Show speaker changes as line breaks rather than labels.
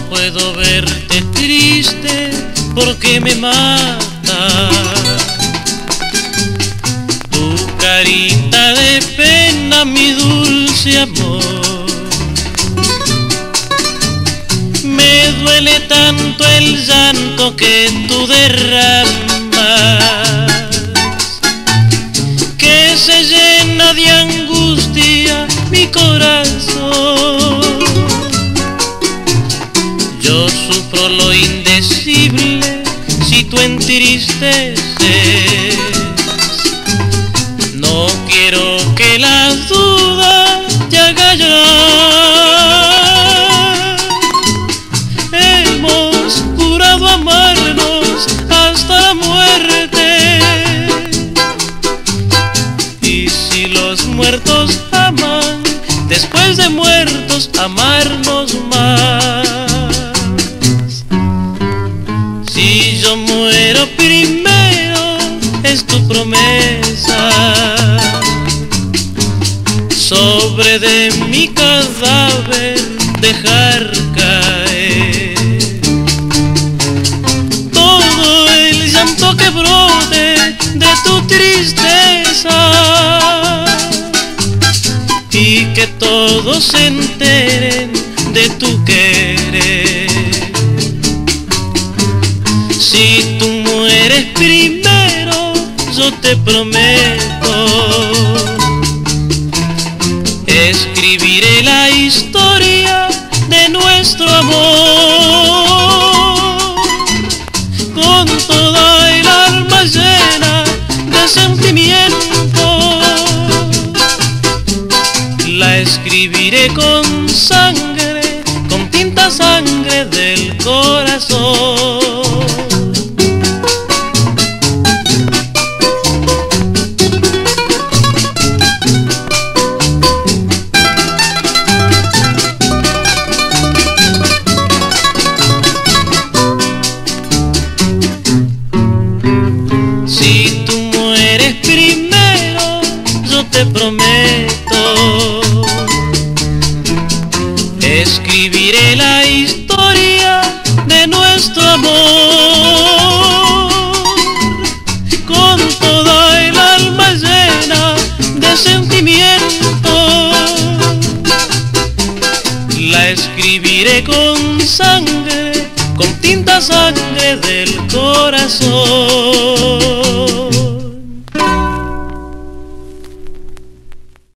puedo verte triste porque me mata tu carita de pena, mi dulce amor. Me duele tanto el llanto que tú derramas, que se llena de angustia mi corazón. Yo sufro lo indecible si tú entristeces. No quiero que la duda te haga llorar. Hemos jurado amarnos hasta la muerte, y si los muertos aman, después de muertos amarnos más. Si yo muero primero, es tu promesa, sobre de mi cadáver dejar caer todo el llanto que brote de tu tristeza, y que todos se enteren de tu querer. Si tú mueres primero, yo te prometo, escribiré la historia de nuestro amor, con toda el alma llena de sentimiento. La escribiré con sangre, con tinta sangre del corazón. Si tú mueres primero, yo te prometo, escribiré la historia de nuestro amor, con toda el alma llena de sentimiento. La escribiré con sangre, con tinta sangre del corazón.